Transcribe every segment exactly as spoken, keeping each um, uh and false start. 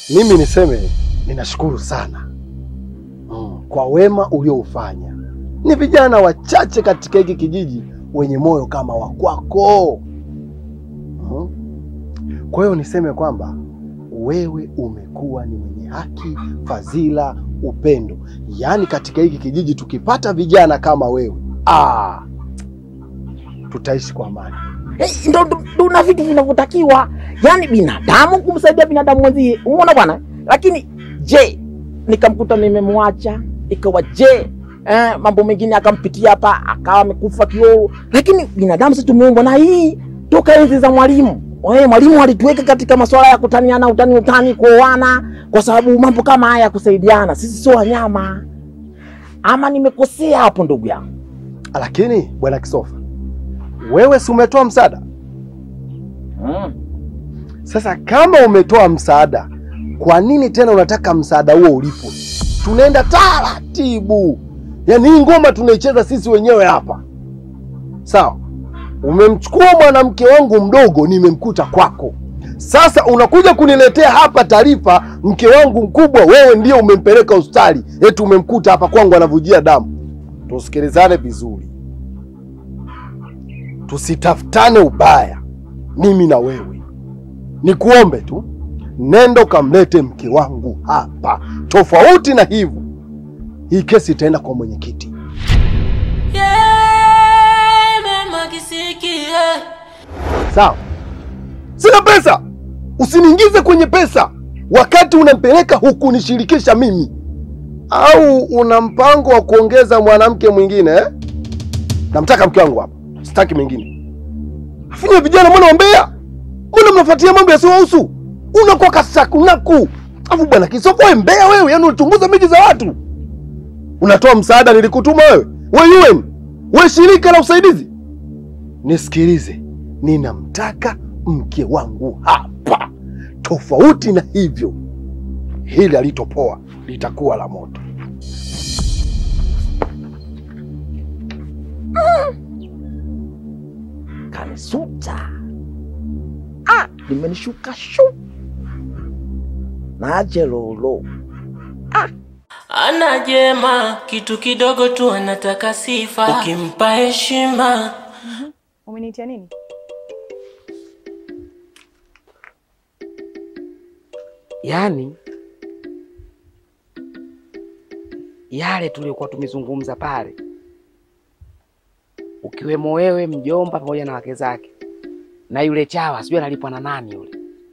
Mimi niseme ninashukuru sana mm, kwa wema ulioufanya. Ni vijana wachache katika hiki kijiji wenye moyo kama wa kwako. Mm. Kwa hiyo niseme kwamba wewe umekuwa ni mwenye haki, fadhila, upendo. Yaani katika hiki kijiji tukipata vijana kama wewe, ah, tutaishi kwa amani. Hey, ndo ndo na vitu vinavyotakiwa. Yaani binadamu kumsaidia binadamu mwenzie. Umeona bwana? Lakini je, nikamkuta nimemwacha, ikawa je, eh, mambo mengine akampitia hapa akawa amekufa kioo. Lakini binadamu sisi tumeumbwa na hii toka enzi za mwalimu. Wewe mwalimu alituweka katika masuala ya kutaniana, utani utani, kuoana kwa sababu mambo kama haya kusaidiana. Sisi sio wanyama. Ama nimekosea hapo ndugu yangu? Lakini bwana Kisofa, wewe si umetoa msaada? Hmm. Sasa kama umetoa msaada, kwa nini tena unataka msaada huo ulipo? Tunaenda taratibu. Yaani hii ngoma tunaicheza sisi wenyewe hapa. Sawa? Umemchukua mwanamke wangu mdogo, nimemkuta kwako. Sasa unakuja kuniletea hapa taarifa mke wangu mkubwa wewe ndio umempeleka hospitali. Eti umemkuta hapa kwangu anavujia damu. Tusikilizane vizuri. Tusitafutane ubaya mimi na wewe. Nikuombe tu nenda ukamlete mke wangu hapa. Tofauti na hivyo hii kesi itaenda kwa mwenyekiti. Yeah, mama kisikie. Sawa? Sina pesa. Usiniingize kwenye pesa wakati unampeleka huku nishirikisha mimi. Au una mpango wa kuongeza mwanamke mwingine eh? Namtaka mke wangu hapa. Sitaki mwingine. Afinya vijana mbona wambea? Mbona mnafuatia mambo yasiyohusu? Unakuwa kasaku naku. Afu bwana Kisofa mbea wewe, yaani unachunguza miji za watu. Unatoa msaada nilikutuma wewe. Wewe U N. Wewe shirika la usaidizi. Nisikilize. Ninamtaka mke wangu hapa. Tofauti na hivyo hili alitopoa litakuwa la moto. Mm. Kanisuta. Ah, limenishuka shu. Naje lolo. Ah. Anajema kitu kidogo tu anataka sifa. Ukimpa heshima. Mhm. Umenitia nini? Yaani yale tuliokuwa tumezungumza pale, ukiwemo wewe, mjomba pamoja na wake zake na yule chawa, sijui analipwa na nani yule.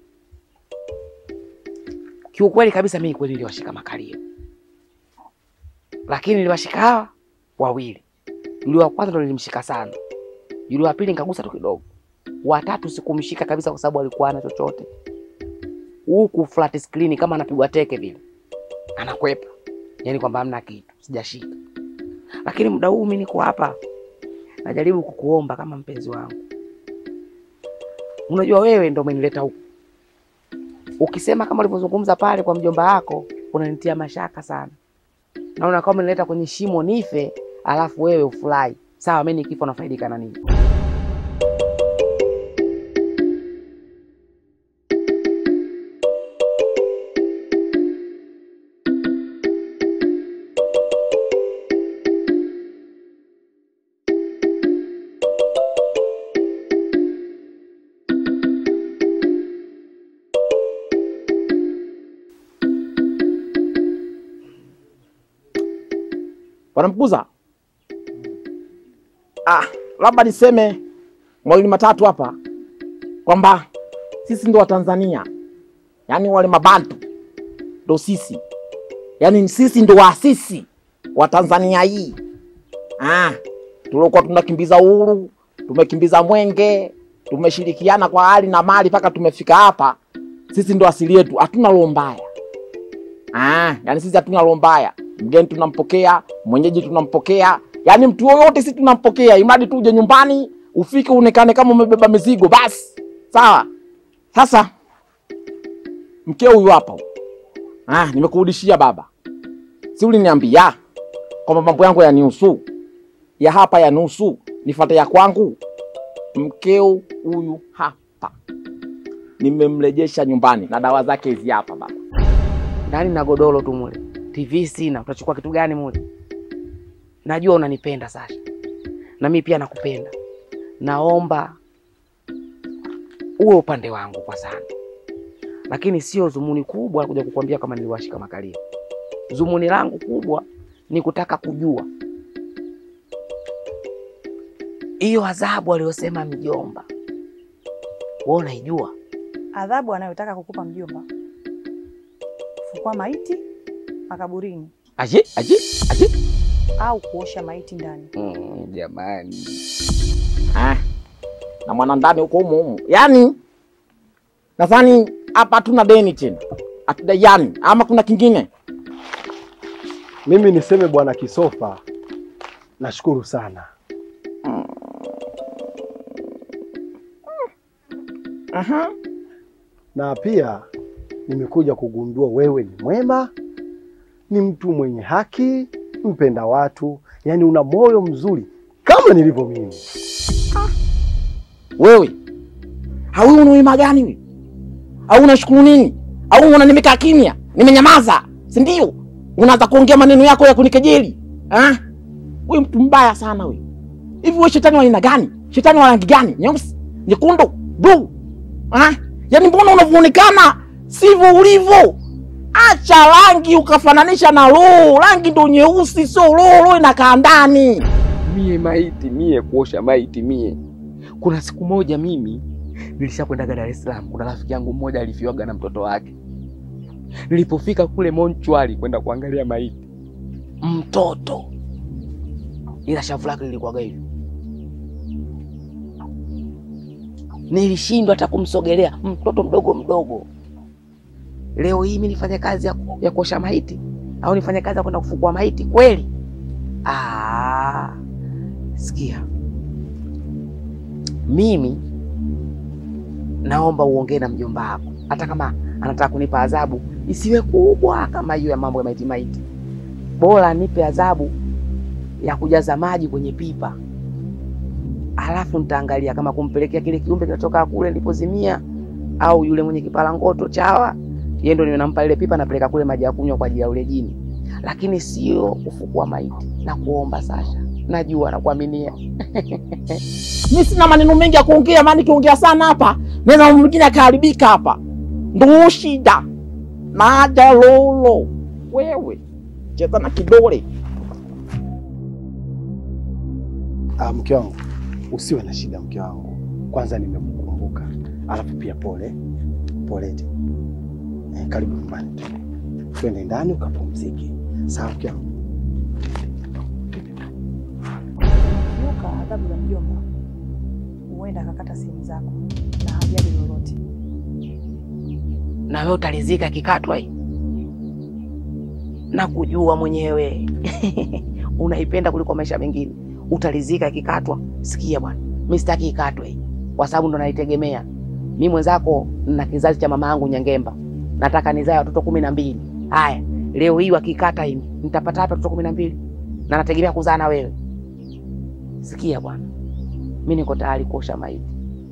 Kiukweli kabisa mimi kweli niliwashika makalio, lakini niliwashika hawa wawili. Yule wa kwanza ndo nilimshika sana, yule wa pili nikagusa tu kidogo, wa tatu sikumshika kabisa kwa sababu alikuwa hana chochote. Huku flat screen kama anapigwa teke vile, anakwepa, yaani kwamba hamna kitu, sijashika. Lakini muda huu mimi niko hapa najaribu kukuomba kama mpenzi wangu. Unajua wewe ndio umenileta huku. Ukisema kama ulivyozungumza pale kwa mjomba wako, unanitia mashaka sana. Naona kama umenileta kwenye shimo nife, alafu wewe ufurahi. Sawa, mimi nikifa nafaidika na nini? Wanamkuza? Ah, labda niseme mawili matatu hapa kwamba sisi ndo wa Tanzania. Yaani wale mabantu ndo sisi. Yaani sisi ndo waasisi wa Tanzania hii. Ah, tulikuwa tunakimbiza uhuru, tumekimbiza mwenge, tumeshirikiana kwa hali na mali mpaka tumefika hapa. Sisi ndo asili yetu, hatuna roho mbaya. Ah, yaani sisi hatuna roho mbaya. Mgeni tunampokea, mwenyeji tunampokea. Yaani mtu yoyote sisi tunampokea, imradi tu uje nyumbani, ufike uonekane kama umebeba mizigo basi. Sawa? Sasa mkeo huyu hapa. Ah, nimekurudishia baba. Si uliniambia kwamba mambo yangu yanihusu. Ya hapa yanusu, nifuate ya kwangu. Mkeo huyu hapa nimemrejesha nyumbani na dawa zake hizi hapa baba. Ndani na godoro tu mule. T V sina, utachukua kitu gani mule? Najua unanipenda Sasha. Na mimi pia nakupenda. Naomba uwe upande wangu kwa sana. Lakini sio zumuni kubwa kuja kukwambia kama niliwashika makalio. Zumuni langu kubwa ni kutaka kujua hiyo adhabu aliyosema mjomba, wewe unaijua? Adhabu anayotaka kukupa mjomba, kufukua maiti makaburini. Aje, aje, aje. Au kuosha maiti ndani. Mm, jamani. Ah. Na mwana ndani huko humo humo. Yaani nadhani hapa tuna deni tena. Hatudaiani ama kuna kingine? Mimi niseme Bwana Kisofa, nashukuru sana. Aha. Na pia nimekuja kugundua wewe ni mwema, ni mtu mwenye haki, mpenda watu, yani una moyo mzuri kama nilivyo mimi. Ah. Wewe hawi una wema gani wewe? Au unashukuru nini? Au una nimekaa kimya, nimenyamaza, si ndio? Unaanza kuongea maneno yako ya kunikejeli. Ah? Wewe mtu mbaya sana wewe. Hivi wewe shetani wa aina gani? Shetani wa rangi gani? Nyeusi, nyekundu, blue? Ah? Yaani mbona unavyoonekana sivyo ulivyo? Acha rangi ukafananisha na roho. Rangi ndo nyeusi, sio roho, roho inakaa ndani. Mie maiti, mie kuosha maiti mie. Kuna siku moja mimi nilishakwenda Dar es Salaam, kuna rafiki yangu mmoja alifiwaga na mtoto wake. Nilipofika kule Monchwari kwenda kuangalia maiti, mtoto ila shavu lake lilikuwa hivi. Nilishindwa hata kumsogelea, mtoto mdogo mdogo. Leo hii mimi nifanye kazi ya, ya kuosha maiti au nifanye kazi ya kwenda kufukua maiti kweli? Ah, sikia. Mimi naomba uongee na mjomba wako. Hata kama anataka kunipa adhabu isiwe kubwa kama hiyo ya mambo ya maiti maiti. Bora nipe adhabu ya kujaza maji kwenye pipa. Alafu nitaangalia kama kumpelekea kile kiumbe kinatoka kule nilipozimia au yule mwenye kipalangoto chawa, yeye ndo ninampa ile pipa napeleka kule maji ya kunywa kwa ajili ya ule jini. Lakini sio kufukua maiti. Na kuomba Sasha. Najua na kuaminia. Mimi sina maneno mengi ya kuongea, maana nikiongea sana hapa neno mwingine akaharibika hapa. Ndio shida. Maja lolo. Wewe cheza na kidole. Ah, mke wangu, usiwe na shida mke wangu. Kwanza nimekukumbuka. Alafu pia pole. Poleti. Eh, karibu nyumbani. Twende ndani ukapumzike. Sawa mke wangu? Yuka adhabu za mjomba, huenda akakata simu zako na hajali lolote. Na wewe utalizika kikatwa hii. Na kujua mwenyewe. Unaipenda kuliko maisha mengine. Utalizika kikatwa. Sikia bwana, mimi sitaki ikatwe hii. Kwa sababu ndo naitegemea. Mimi mwenzako na kizazi cha mama yangu Nyangemba. Nataka nizae watoto kumi na mbili. Haya, leo hii wakikata hii nitapata hapa watoto kumi na mbili. Na nategemea kuzaa na wewe. Sikia bwana, mimi niko tayari kuosha maiti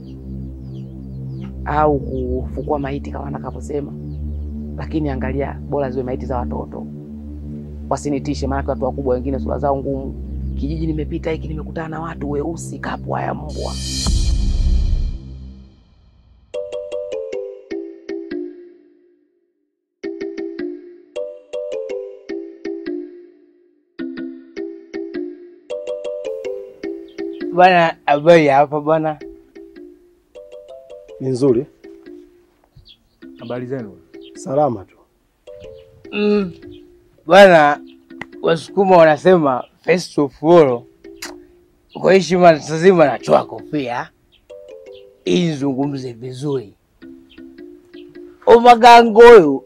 au kufukua maiti kama nakaposema, lakini angalia bora ziwe maiti za watoto. Wasinitishe, maana watu wakubwa wengine sura zao ngumu. Kijiji nimepita hiki nimekutana na watu weusi kapwa ya mbwa. Bwana, habari hapa bwana? Ni nzuri. Habari zenu? Salama tu. Mm. Bwana, Wasukuma wanasema first of all, kwa heshima lazima nachukua kofia ili nizungumze vizuri. Omagango huyu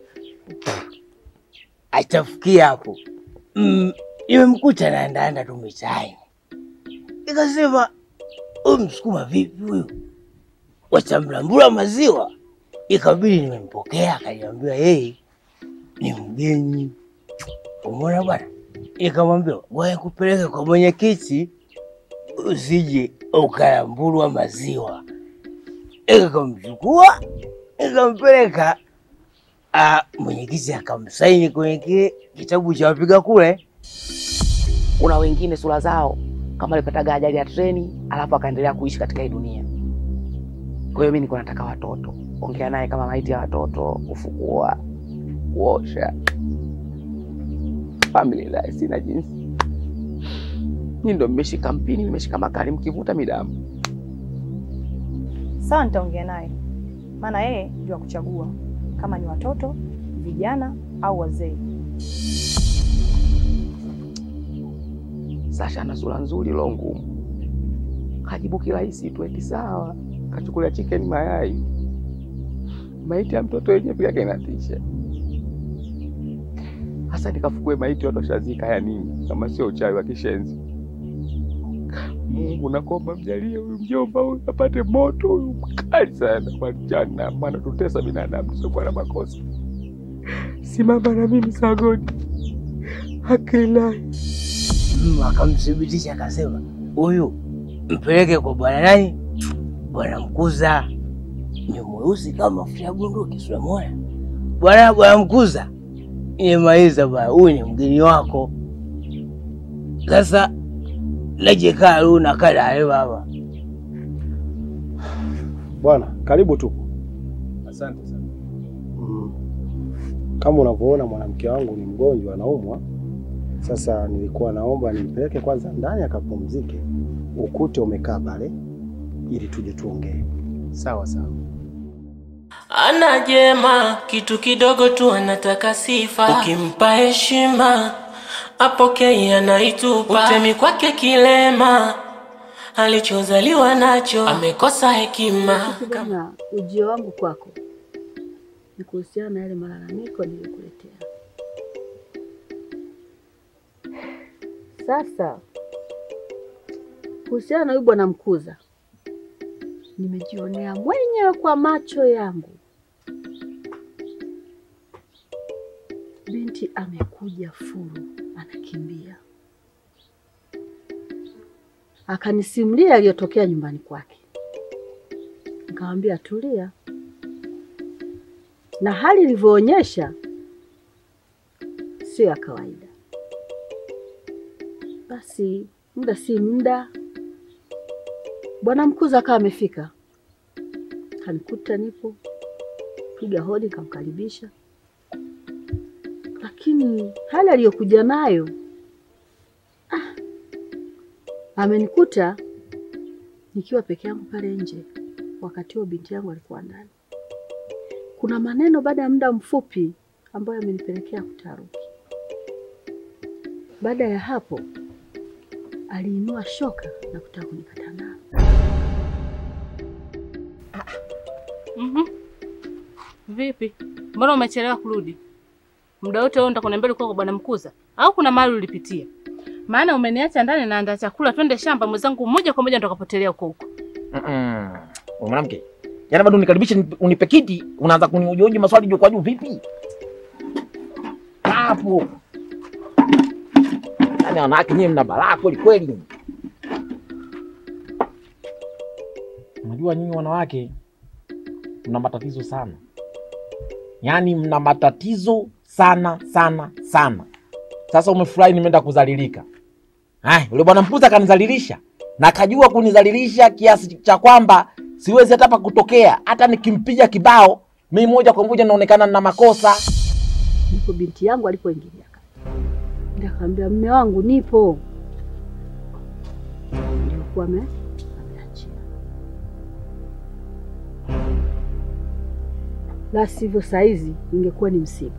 atafikia hapo. Mm, nimemkuta naenda tu mitaani. Nikasema, huyu Msukuma vipi huyu? Watamlambula maziwa. Ikabidi nimempokea, akaniambia yeye ni mgeni. Umeona bwana? Nikamwambia, "Wewe kupeleka kwa mwenyekiti usije ukalambulwa maziwa." Nikamchukua, nikampeleka ah, mwenyekiti akamsaini kwenye kile kitabu cha wapiga kura. Kuna wengine sura zao kama alipata ajali ya treni alafu akaendelea kuishi katika hii dunia. Kwa hiyo mimi niko nataka watoto. Ongea naye kama maiti ya watoto, kufukua, kuosha. Family life sina jinsi. Mimi ndo nimeshika mpini, nimeshika makali mkivuta midamu. Sawa, nitaongea naye. Maana yeye ndio akuchagua kama ni watoto, vijana au wazee. Sasha ana sura nzuri lo ngumu. Kajibu kirahisi tu eti sawa. Kachukulia chicken mayai. Maiti ya mtoto yenyewe pia kinatisha. Hasa nikafukue maiti watoshazika ya nini kama sio uchawi wa kishenzi. Mungu nakomba mjalie huyu mjomba huyu apate moto huyu mkali sana kwa jana, maana tutesa binadamu sio kwa makosa. Simama na mimi sagoni. Hakila. Mm, akamthibitisha akasema, "Huyu mpeleke kwa bwana nani? Bwana Mkuza. Ni mweusi kama mafuta ya bunduki, sio moya. Bwana bwana Mkuza. Nimemaliza bwana, huyu ni mgeni wako. Sasa leje karu na kala ale baba." Bwana, karibu tu. Asante sana. Mm. Kama unavyoona mwanamke wangu ni mgonjwa, anaumwa. Sasa nilikuwa naomba nimpeleke kwanza ndani akapumzike. Ukute umekaa pale ili tuje tuongee. Sawa sawa. Ana jema, kitu kidogo tu anataka sifa. Ukimpa heshima, apokee anaitupa. Utemi kwake kilema, alichozaliwa nacho, amekosa hekima. Bwana, ujio wangu kwako ni kuhusiana na yale malalamiko nilikuletea. Sasa kuhusiana na huyu bwana Mkuza, nimejionea mwenyewe kwa macho yangu. Binti amekuja furu, anakimbia. Akanisimulia aliyotokea nyumbani kwake. Nikamwambia tulia. Na hali ilivyoonyesha sio ya kawaida. Basi muda si muda, bwana Mkuza akawa amefika. Kanikuta nipo, piga hodi, kamkaribisha. Lakini hali aliyokuja nayo, ah, amenikuta nikiwa peke yangu pale nje, wakati huo binti yangu alikuwa ndani. Kuna maneno baada ya muda mfupi ambayo amenipelekea kutaruki. Baada ya hapo aliinua shoka na kutaka kunikata nalo. Mhm. Vipi? Mbona umechelewa kurudi? Muda wote wewe unataka kuniambia ulikuwa kwa bwana Mkuza au kuna mahali ulipitia? Maana umeniacha ndani na andaa chakula twende shamba mwenzangu moja kwa moja nitakapotelea huko huko. Mhm. Wewe mwanamke. Yaani bado unikaribisha unipe kiti, unaanza kunihoji maswali juu kwa juu vipi? Hapo. Yaani wanawake nyinyi mna balaa kweli kweli. Unajua nyinyi wanawake mna matatizo sana. Yaani mna matatizo sana sana sana. Sasa umefurahi nimeenda kuzalilika. Hai, yule bwana Mkuza kanizalilisha na akajua kunizalilisha kiasi cha kwamba siwezi hata pa kutokea. Hata nikimpiga kibao mimi moja kwa moja naonekana na makosa. Ndipo binti yangu alipoingilia kati. Ndio akamwambia mume wangu nipo. Ndio kwa ame ameachia. La sivyo saizi ingekuwa ni msiba.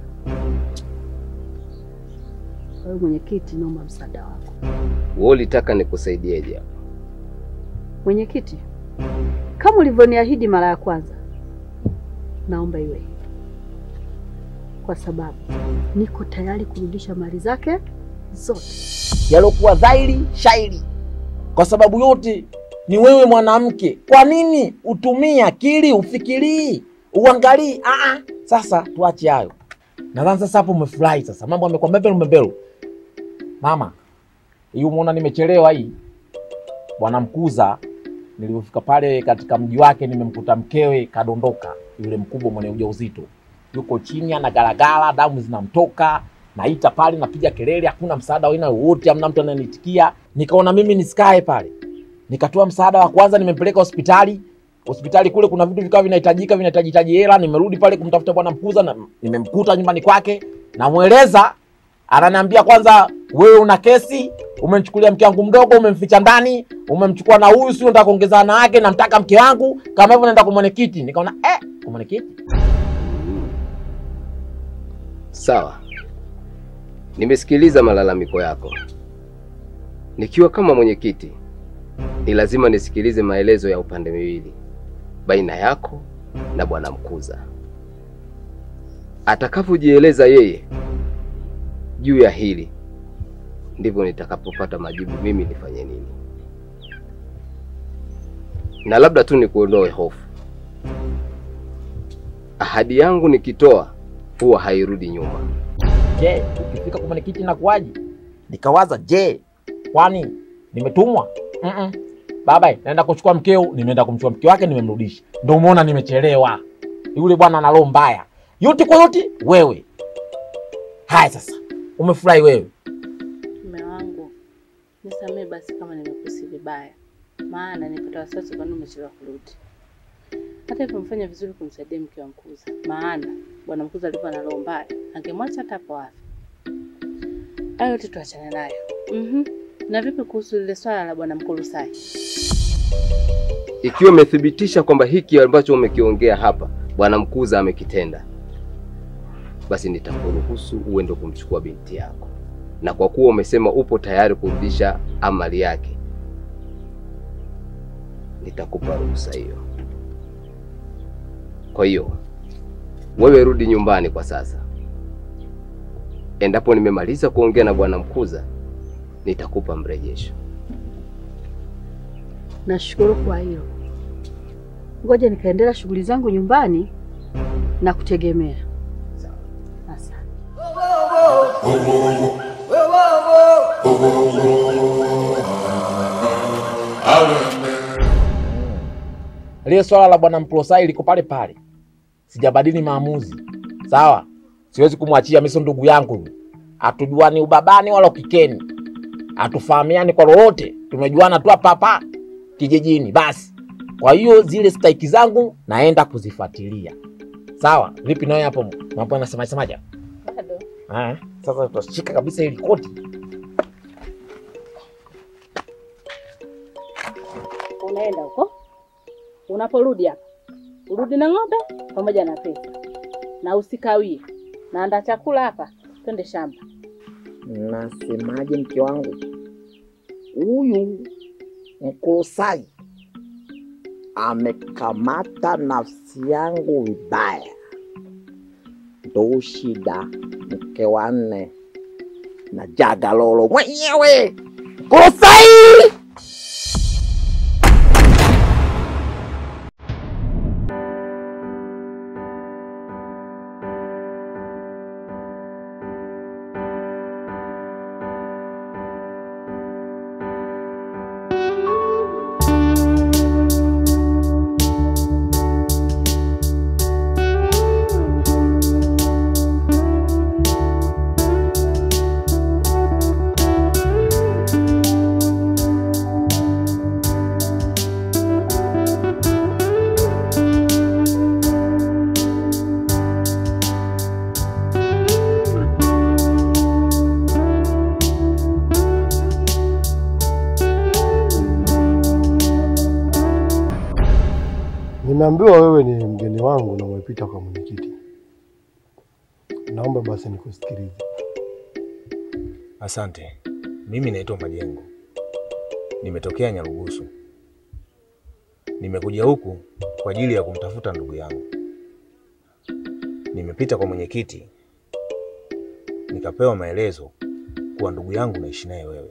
Kwa hiyo mwenyekiti, naomba msaada wako. Wewe ulitaka nikusaidieje hapo? Mwenyekiti, kama ulivyoniahidi mara ya kwanza, naomba iwe hivyo. Kwa sababu niko tayari kurudisha mali zake zote. Yalokuwa dhahiri shairi. Kwa sababu yote ni wewe mwanamke. Kwa nini utumie akili, ufikiri, uangalie? Ah ah. Sasa tuache hayo. Nadhani sasa hapo umefurahi sasa. Mambo yamekuwa mbele mbele. Mama, hiyo umeona nimechelewa hii. Bwana Mkuza nilipofika pale katika mji wake nimemkuta mkewe kadondoka, yule mkubwa mwenye ujauzito. yuko chini anagalagala, damu zinamtoka, naita pale, napiga kelele, hakuna msaada wa aina yoyote, hamna mtu ananitikia. Nikaona mimi nisikae pale. Nikatoa msaada wa kwanza, nimempeleka hospitali. Hospitali kule kuna vitu vikawa vinahitajika, vinahitaji hela. Nimerudi pale kumtafuta bwana Mkuza na nimemkuta nyumbani kwake. Namueleza, ananiambia kwanza, wewe una kesi, umemchukulia mke wangu mdogo, umemficha ndani, umemchukua na huyu, sio nataka kuongeza na yake, namtaka mke wangu, kama hivyo naenda kwa mwenyekiti. Nikaona eh, kwa mwenyekiti. Sawa. Nimesikiliza malalamiko yako. Nikiwa kama mwenyekiti, ni lazima nisikilize maelezo ya upande miwili, baina yako na bwana Mkuza. Atakapojieleza yeye juu ya hili, ndivyo nitakapopata majibu mimi nifanye nini. Na labda tu nikuondoe hofu. Ahadi yangu nikitoa huwa hairudi nyuma. Je, ukifika kwa mwenyekiti na kuaje? Nikawaza, je, kwani nimetumwa? Mm -mm. Baba, naenda kuchukua mkeo, nimeenda kumchukua mke wake, nimemrudisha. Ndio umeona nimechelewa. Yule bwana ana roho mbaya. Yote kwa yote wewe. Hai sasa, umefurahi wewe. Mume wangu, nisamee basi kama nimekusi vibaya. Maana nipata wasiwasi kwa nini umechelewa kurudi. Hata hivyo umefanya vizuri kumsaidia mke wa Mkuza. Maana bwana Mkuza alikuwa na roho mbaya, angemwacha hata hapo hapo. Hayo yote tuachane nayo. Mhm. Na vipi kuhusu lile swala la bwana Mkulusai? Ikiwa umethibitisha kwamba hiki ambacho umekiongea hapa bwana Mkuza amekitenda, basi nitakuruhusu uende kumchukua binti yako. Na kwa kuwa umesema upo tayari kurudisha amali yake, nitakupa ruhusa hiyo. Kwa hiyo wewe rudi nyumbani kwa sasa. Endapo nimemaliza kuongea na bwana Mkuza, nitakupa mrejesho. Nashukuru kwa hilo. Ngoja nikaendelea shughuli zangu nyumbani na kutegemea. Asante. Lile swala la bwana Mkulusai liko pale pale. Sijabadili maamuzi. Sawa? Siwezi kumwachia mimi, ndugu yangu. Hatujuani ubabani wala ukikeni. Hatufahamiani kwa lolote. Tumejuana tu hapa hapa kijijini basi. Kwa hiyo zile stake zangu naenda kuzifuatilia. Sawa? Vipi nawe hapo? Mambo yanasema semaje? Bado. Ah, sasa tutashika kabisa ile koti. Unaenda huko? Unaporudi hapa, urudi na ng'ombe pamoja na pesa. Na usikawie. Naandaa chakula hapa, twende shamba. Nasemaje mke wangu? Huyu Mkulusai amekamata nafsi yangu vibaya. Ndo shida mke wanne na jagalolo mwenyewe. Mkulusai! Nimeambiwa wewe ni mgeni wangu na umepita kwa mwenyekiti. Naomba basi nikusikilize. Asante. Mimi naitwa Majengo. Nimetokea Nyarugusu. Nimekuja huku kwa ajili ya kumtafuta ndugu yangu. Nimepita kwa mwenyekiti, nikapewa maelezo kuwa ndugu yangu naishi naye wewe.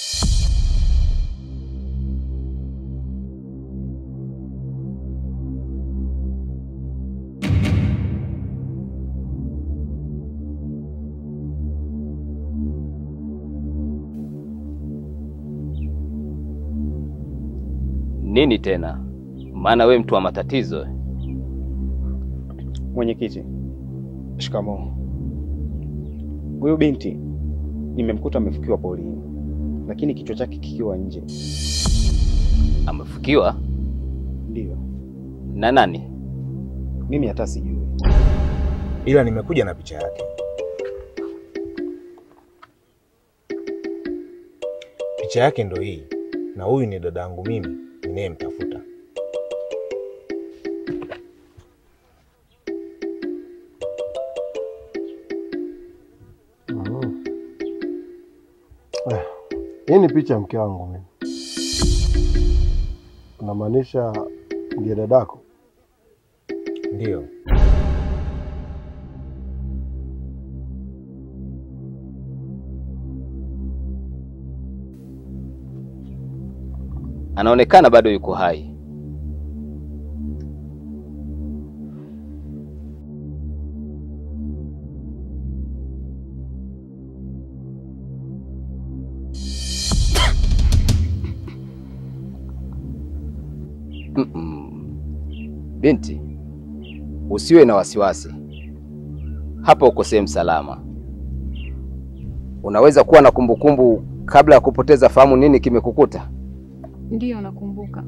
Nini tena? Maana we mtu wa matatizo. Mwenyekiti, Shikamoo. Huyo binti nimemkuta amefukiwa polini, lakini kichwa chake kikiwa nje. Amefukiwa? Ndio. Na nani? Mimi hata sijui. Ila nimekuja na picha yake. Picha yake ndo hii, na huyu ni dadangu mimi ninayemtafuta. Mm. Ah, hii ni picha ya mke wangu mimi. Unamaanisha ndiye dadako? Ndio. Anaonekana bado yuko hai. Mm -mm. Binti, usiwe na wasiwasi. Hapa uko sehemu salama. Unaweza kuwa na kumbukumbu kabla ya kupoteza fahamu nini kimekukuta? Ndiyo, nakumbuka.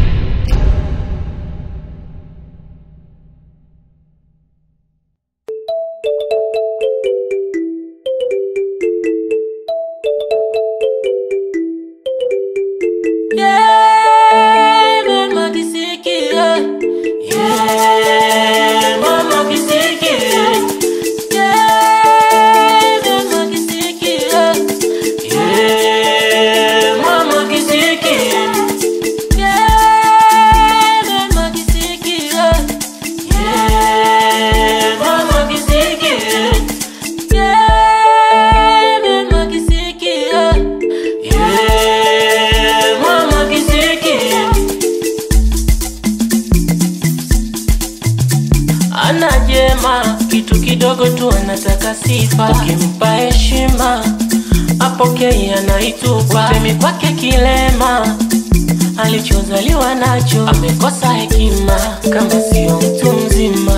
Yeah, mama kisikia. Yeah, mama kisikia. Yeah, mama kisikia. Yeah, mama kisikia. Yeah, mama kisikia. Yeah, mama kisikia. Yeah, mama kisikia. Yeah, mama kisikia. Anajema kitu kidogo tu anataka sifa, ukimpa heshima apokee anaitupa. Utemi kwake kilema, alichozaliwa nacho amekosa hekima, kama sio mtu mzima.